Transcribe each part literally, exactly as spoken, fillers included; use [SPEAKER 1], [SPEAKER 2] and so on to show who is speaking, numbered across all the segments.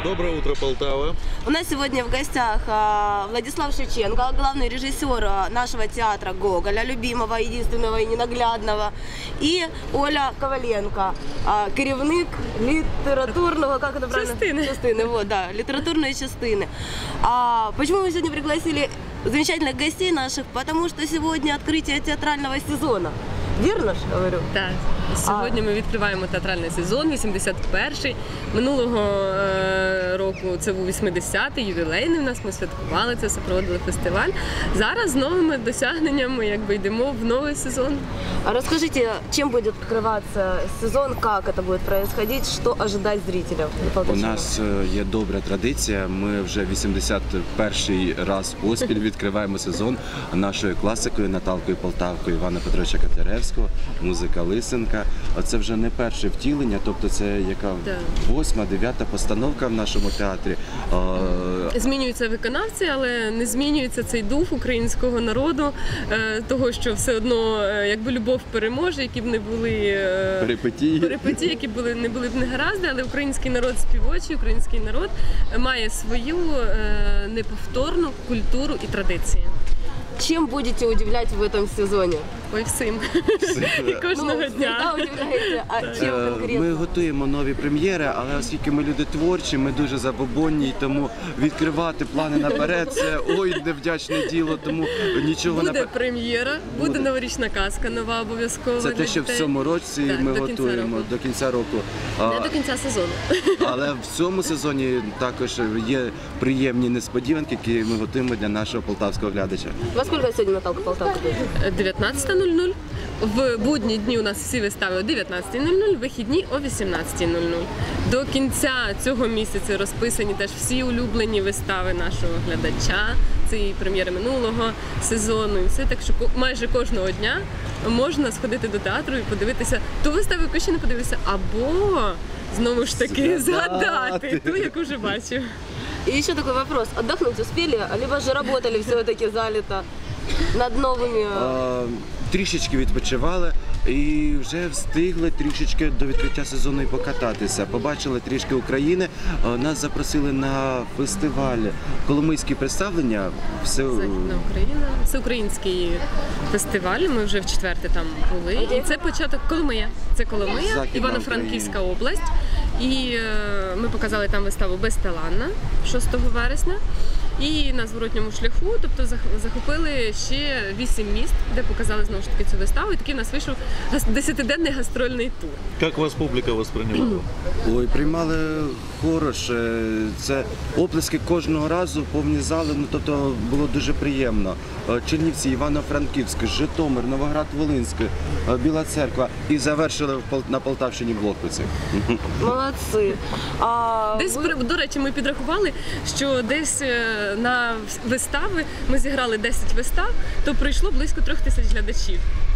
[SPEAKER 1] Доброе утро, Полтава.
[SPEAKER 2] У нас сегодня в гостях Владислав Шевченко, главный режиссер нашего театра Гоголя, любимого, единственного и ненаглядного, и Оля Коваленко, керівник литературного, как это правильно?
[SPEAKER 3] Частины.
[SPEAKER 2] Частины, вот, да, литературные частины. А почему мы сегодня пригласили замечательных гостей наших? Потому что сегодня открытие театрального сезона. Вірно ж, говорю?
[SPEAKER 3] Так. Сьогодні ми відкриваємо театральний сезон, вісімдесят перший. Минулого е року це був вісімдесятий, ювілейний у нас, ми святкували це, супроводили фестиваль. Зараз з новими досягненнями якби йдемо в новий сезон.
[SPEAKER 2] А расскажите, чем будет открываться сезон, как это будет происходить, что ожидать зрителям?
[SPEAKER 4] У нас є добра традиція, ми вже вісімдесят перший раз поспіль відкриваємо сезон нашою класикою Наталкою Полтавкою Івана Петровича Котляревського, музика Лисенка. Це вже не перше втілення, тобто це яка восьма, дев'ята постановка в нашому театрі.
[SPEAKER 3] Змінюються виконавці, але не змінюється цей дух українського народу, того, що все одно якби любов переможе, які б не були
[SPEAKER 4] перипетії,
[SPEAKER 3] перипетії які були, не були б негаразди, але український народ співочий, український народ має свою неповторну культуру і традиції.
[SPEAKER 2] Чем будете удивлять в этом сезоне?
[SPEAKER 3] Ой, всім. І кожного дня.
[SPEAKER 2] А чим конкретно?
[SPEAKER 4] Ми готуємо нові прем'єри, але оскільки ми люди творчі, ми дуже забобонні, тому відкривати плани наперед – це ой, невдячне діло, тому нічого
[SPEAKER 3] буде
[SPEAKER 4] наперед.
[SPEAKER 3] Прем'єра, буде новорічна казка нова обов'язково.
[SPEAKER 4] Це те, що в цьому році
[SPEAKER 3] так,
[SPEAKER 4] ми
[SPEAKER 3] до
[SPEAKER 4] готуємо
[SPEAKER 3] кінця
[SPEAKER 4] до кінця року.
[SPEAKER 3] Не до кінця сезону.
[SPEAKER 4] Але в цьому сезоні також є приємні несподіванки, які ми готуємо для нашого полтавського глядача.
[SPEAKER 2] Во сколько сьогодні Наталка Полтавка буде?
[SPEAKER 3] дев'ятнадцята нуль нуль. В будні дні у нас всі вистави о дев'ятнадцятій нуль нуль, вихідні о вісімнадцятій нуль нуль. До кінця цього місяця розписані теж всі улюблені вистави нашого глядача. Це і прем'єри минулого сезону, і все. Так що майже кожного дня можна сходити до театру і подивитися ту виставу, яку ще не подивився, або знову ж таки згадати ту, яку вже бачив.
[SPEAKER 2] И еще такой вопрос. Отдохнуть успели, либо же работали все-таки залито над новыми...
[SPEAKER 4] А, трішечки відпочивали і вже встигли трішечки до відкриття сезону і покататися. Побачили трішки України. Нас запросили на фестиваль Коломийські представлення. Все...
[SPEAKER 3] Західна Україна. Всеукраїнський фестиваль. Ми вже в четверте там були. І це початок Коломия. Це Коломия, Івано-Франківська область. І ми показали там виставу «Безталанна» шостого вересня. І на зворотньому шляху, тобто захопили ще вісім міст, де показали знову ж таки цю виставу. І такий у нас вийшов десятиденний гастрольний тур.
[SPEAKER 1] Як вас публіка восприймала?
[SPEAKER 4] Ой, приймали хороше. Це оплески кожного разу, повні зали, ну тобто було дуже приємно. Чернівці, Івано-Франківськ, Житомир, Новоград-Волинськ, Біла Церква і завершили на Полтавщині в Лохвиці.
[SPEAKER 2] Молодці. А
[SPEAKER 3] десь, ви... до речі, ми підрахували, що десь на вистави, ми зіграли десять вистав, то прийшло близько трьох тисяч глядачів.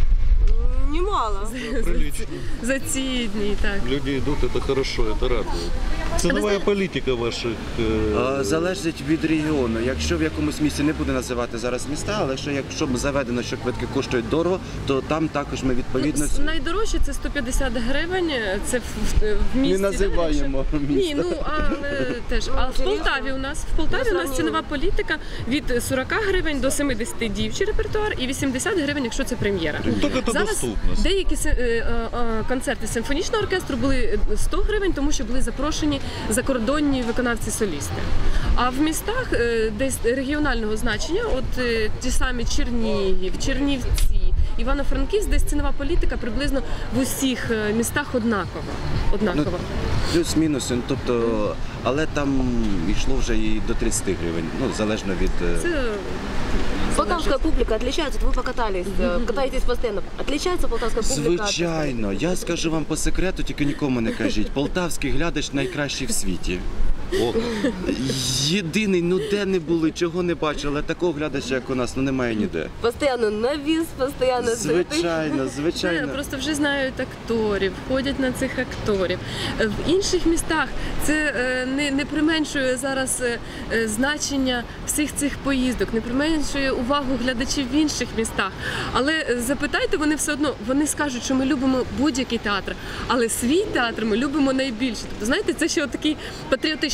[SPEAKER 2] Немало.
[SPEAKER 1] Прилично.
[SPEAKER 3] За ці дні, так.
[SPEAKER 1] Люди йдуть, це хорошо, це радує. Цінова політика ваших...
[SPEAKER 4] Е... Залежить від регіону. Якщо в якомусь місці, не буду називати зараз міста, але що, якщо заведено, що квитки коштують дорого, то там також ми відповідно...
[SPEAKER 3] Ну, найдорожче це сто п'ятдесят гривень, це в, в місті.
[SPEAKER 4] Не називаємо місто.
[SPEAKER 3] Ні, ну, але теж. А в Полтаві у нас, в Полтаві у нас цінова політика від сорок гривень до семидесяти дівчий репертуар і вісімдесят гривень, якщо це прем'єра.
[SPEAKER 1] Ну, так це доступно.
[SPEAKER 3] Деякі концерти симфонічного оркестру були сто гривень, тому що були запрошені закордонні виконавці-солісти. А в містах десь регіонального значення, от ті самі Чернігів, Чернівці, Івано-Франківськ, десь цінова політика приблизно в усіх містах однакова. однакова.
[SPEAKER 4] Ну, плюс-мінус, тобто, але там йшло вже і до тридцяти гривень, ну, залежно від...
[SPEAKER 3] Це...
[SPEAKER 2] Полтавская публика отличается, вы покатались, катаетесь постоянно. Отличается полтавская публика?
[SPEAKER 4] Звичайно. Я скажу вам по секрету, тільки нікому не кажіть. Полтавський глядач найкращий в світі.
[SPEAKER 1] О.
[SPEAKER 4] Єдиний, ну де не були, чого не бачили, такого глядача, як у нас, ну немає ніде.
[SPEAKER 2] Постоянно навіс, постоянно...
[SPEAKER 4] Звичайно, звичайно.
[SPEAKER 3] Це, просто вже знають акторів, ходять на цих акторів. В інших містах це не, не применшує зараз значення всіх цих поїздок, не применшує увагу глядачів в інших містах. Але запитайте, вони все одно, вони скажуть, що ми любимо будь-який театр, але свій театр ми любимо найбільше. Тобто, знаєте, це ще такий патріотичний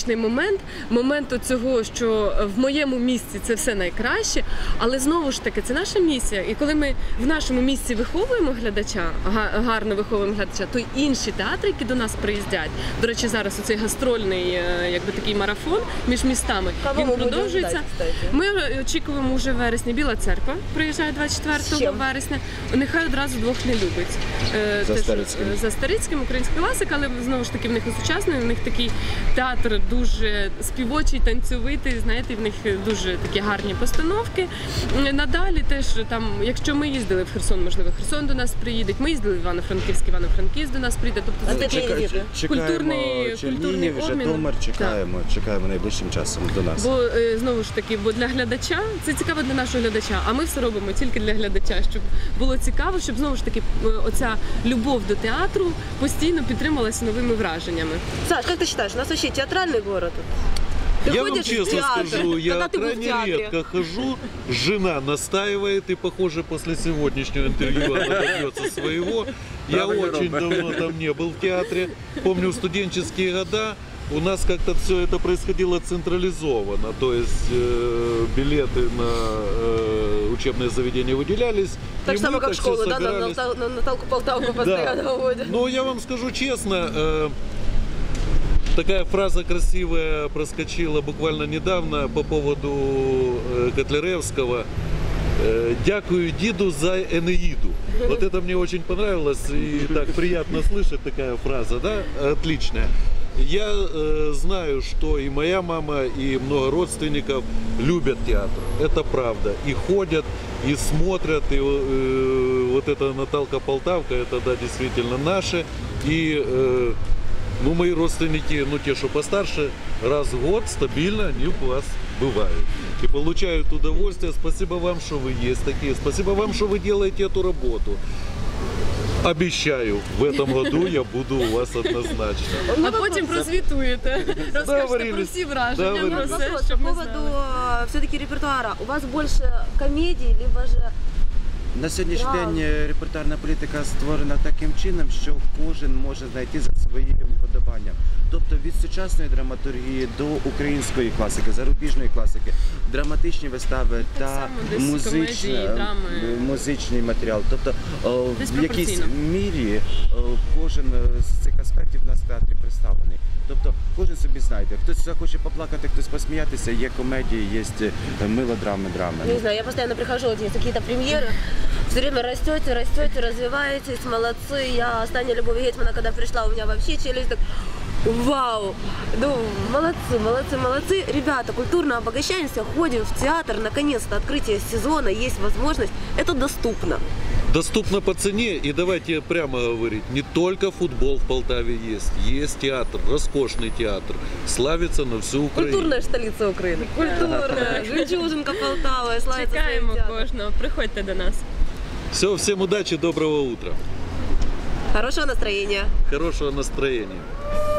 [SPEAKER 3] романтичний момент, момент цього, що в моєму місці це все найкраще, але знову ж таки, це наша місія. І коли ми в нашому місці виховуємо глядача, га- гарно виховуємо глядача, то й інші театри, які до нас приїздять, до речі, зараз оцей гастрольний, е, якби такий марафон між містами,
[SPEAKER 2] Кого
[SPEAKER 3] він
[SPEAKER 2] ми будемо
[SPEAKER 3] продовжується.
[SPEAKER 2] ждати, кстати?
[SPEAKER 3] Ми очікуємо вже в вересні. Біла церква приїжджає двадцять
[SPEAKER 2] З
[SPEAKER 3] четвертого
[SPEAKER 2] чим?
[SPEAKER 3] вересня. Нехай одразу двох не любить. Е,
[SPEAKER 4] За
[SPEAKER 3] теж,
[SPEAKER 4] Старицьким.
[SPEAKER 3] е, За Старицьким, українська класика, але знову ж таки в них і сучасний, в них такий театр дуже співочий, танцьовитий, знаєте, в них дуже такі гарні постановки. Е, Надалі теж там, якщо ми їздили в Херсон, можливо, Херсон до нас приїде, ми їздили в Івано-Франківськ, Івано-Франківськ до нас прийде. Тобто
[SPEAKER 2] А
[SPEAKER 3] це
[SPEAKER 2] де
[SPEAKER 3] такий
[SPEAKER 2] приїде?
[SPEAKER 4] Чекаємо
[SPEAKER 3] культурний- культурний
[SPEAKER 4] Чернігів,
[SPEAKER 3] обмін.
[SPEAKER 4] Житомир, чекаємо, чекаємо найближчим часом до нас.
[SPEAKER 3] Бо е, знову ж таки, бо для глядача це цікаво для нашого глядача, а ми все робимо тільки для глядача, щоб було цікаво, щоб знову ж таки е, оця любов до театру постійно підтрималася новими враженнями.
[SPEAKER 2] Саш, как ты считаешь, у нас вообще театральный город? Ты
[SPEAKER 1] Я вам
[SPEAKER 2] ходишь в
[SPEAKER 1] честно
[SPEAKER 2] театр?
[SPEAKER 1] скажу, я
[SPEAKER 2] Когда ты был в
[SPEAKER 1] крайне
[SPEAKER 2] театре?
[SPEAKER 1] редко хожу, жена настаивает, и, похоже, после сегодняшнего интервью она добьется своего. Я
[SPEAKER 4] Правильно
[SPEAKER 1] очень
[SPEAKER 4] робит.
[SPEAKER 1] давно там не был в театре. Помню, в студенческие года у нас как-то все это происходило централизованно, то есть э, билеты на э, учебные заведения выделялись.
[SPEAKER 2] Так
[SPEAKER 1] и
[SPEAKER 2] же самое,
[SPEAKER 1] мы
[SPEAKER 2] как в
[SPEAKER 1] все
[SPEAKER 2] школу, да, на,
[SPEAKER 1] собирались.
[SPEAKER 2] на, на Наталку-Полтавку постоянно водят.
[SPEAKER 1] Но я вам скажу честно, э, такая фраза красивая проскочила буквально недавно по поводу э, Котляревского. Э, Дякую деду за Энеиду. Вот это мне очень понравилось и так приятно слышать такая фраза, да, отличная. Я э, знаю, что и моя мама, и много родственников любят театр. Это правда. И ходят, и смотрят. И э, вот эта Наталка Полтавка, это да, действительно наше. И э, ну, мои родственники, ну те, что постарше, раз в год стабильно они у вас бывают. И получают удовольствие. Спасибо вам, что вы есть такие. Спасибо вам, что вы делаете эту работу. Обещаю, в этом году я буду у вас однозначно.
[SPEAKER 3] А потім прозвітуєте, розкажете про
[SPEAKER 1] Договорились.
[SPEAKER 3] всі враження, про
[SPEAKER 1] Договорились.
[SPEAKER 3] все,
[SPEAKER 2] Вопрос по
[SPEAKER 3] щоб ми
[SPEAKER 2] поводу
[SPEAKER 3] знали.
[SPEAKER 2] все-таки репертуара. У вас больше комедий, либо же...
[SPEAKER 4] На сьогоднішній
[SPEAKER 2] Вау.
[SPEAKER 4] день е, репертуарна політика створена таким чином, що кожен може знайти за своїм вподобанням. Тобто від сучасної драматургії до української класики, зарубіжної класики, драматичні вистави та
[SPEAKER 3] само десь
[SPEAKER 4] музична-
[SPEAKER 3] комедії, драми.
[SPEAKER 4] е, музичний матеріал. Тобто о,
[SPEAKER 3] Десь
[SPEAKER 4] в якійсь
[SPEAKER 3] пропорційно.
[SPEAKER 4] мірі о, кожен е, з цих аспектів в нас в театрі представлений. Тобто кожен собі знайде. Хтось захоче поплакати, хтось посміятися, є комедії, є е, мелодрами, драми.
[SPEAKER 2] Не знаю, я постоянно прихожу, вот есть какие-то премьеры, все время растете, растете, развиваетесь, молодцы. Я Таня Любовь Гетмана, когда пришла, у меня вообще челюсть так... Вау! Ну, молодцы, молодцы, молодцы. Ребята, культурно обогащаемся, ходим в театр, наконец-то открытие сезона, есть возможность. Это доступно.
[SPEAKER 1] Доступно по цене, и давайте прямо говорить, не только футбол в Полтаве есть, есть театр, роскошный театр, славится на всю Украину.
[SPEAKER 2] Культурная столица Украины. Культурная. Жемчужинка Полтавы, славится своим
[SPEAKER 3] Чекаємо
[SPEAKER 2] театром.
[SPEAKER 3] кожного, приходьте до нас.
[SPEAKER 1] Все, всем удачи, доброго утра,
[SPEAKER 2] Хорошего настроения.
[SPEAKER 1] хорошего настроения.